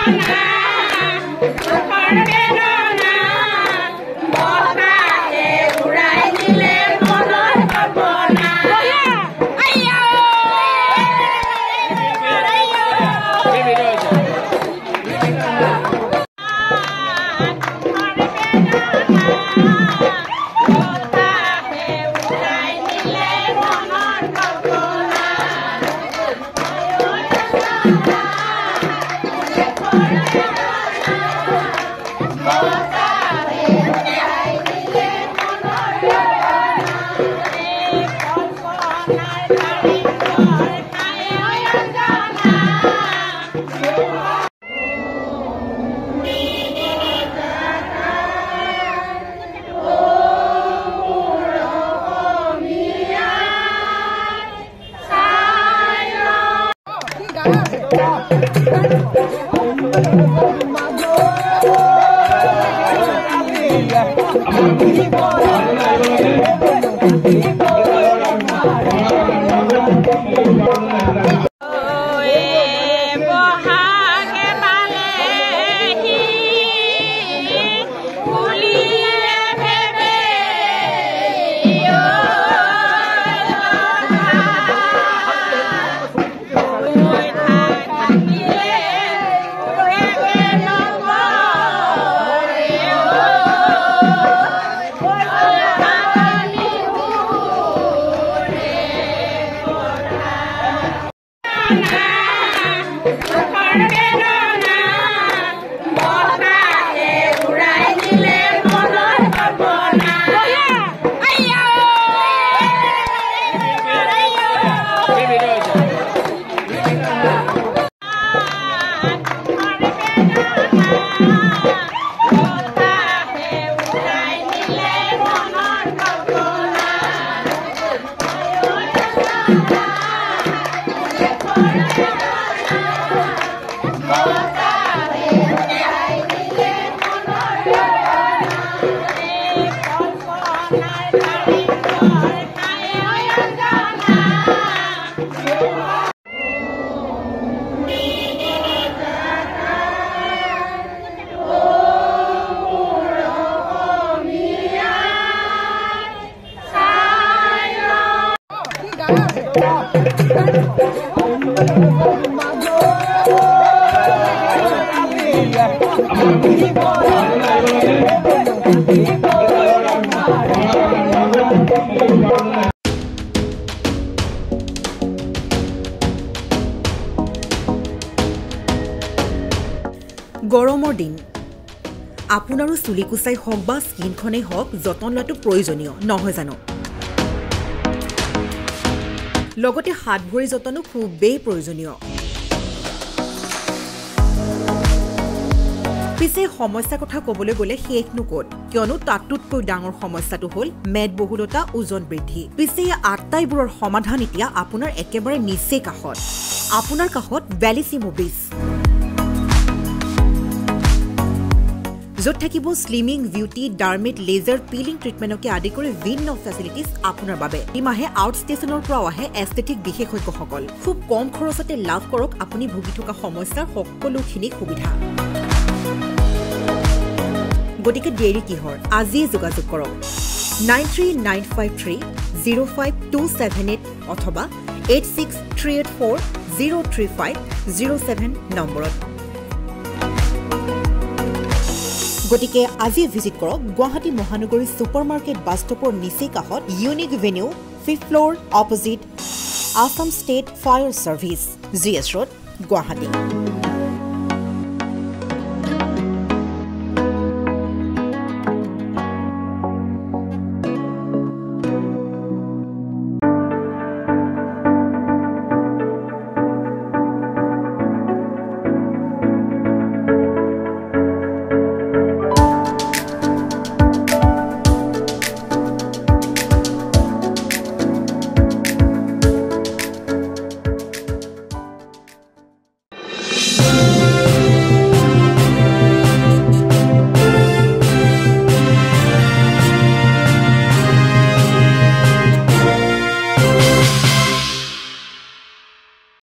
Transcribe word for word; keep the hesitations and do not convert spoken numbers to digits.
গৰমৰ দিন আপোনাৰো চুলি কুচাই হওক বা স্কিনখনেই হওক যতন লোৱাটো প্ৰয়োজনীয় নহয় জানো লগতে হাত ভৰি যতনো খুবেই প্ৰয়োজনীয় পিছে সমস্যা কথা ক'বলৈ গ'লে শেষ নকত কিয়নো তাতোতকৈ ডাঙৰ সমস্যাটো হ'ল মেদবহুলতা ওজন বৃদ্ধি পিছে এই আটাইবোৰৰ সমাধান এতিয়া আপোনাৰ একেবাৰে নিচে কাষত আপোনাৰ কাষত ভেলিচিমো বিচ য'ত থাকিব স্লিমিং বিউটি ডাৰ্মেট লেজাৰ পিলিং ট্ৰিটমেণ্টকে আদি কৰি ভিন্ন ফেচিলিটিজ আপোনাৰ বাবে এই মাহে আউট ষ্টেচনৰ পৰাও আহে এস্থেটিক বিশেষজ্ঞসকল খুব কম খৰচতে লাভ কৰক আপুনি ভুগি থকা সমস্যাৰ সকলোখিনি সুবিধা গতিকে দেৰি কিহৰ আজিয়ে যোগাযোগ কৰক nine three nine five three zero' five two seven eight অথবা eight six three eight four zero' three five zero' seven নম্বৰত গতিকে আজি ভিজিট কৰক গুৱাহাটী মহানগৰী ছুপাৰ মাৰ্কেট বাছ ষ্টপৰ নিচে কাষত unique venue fifth floor opposite Assam state fire service G S road Guwahati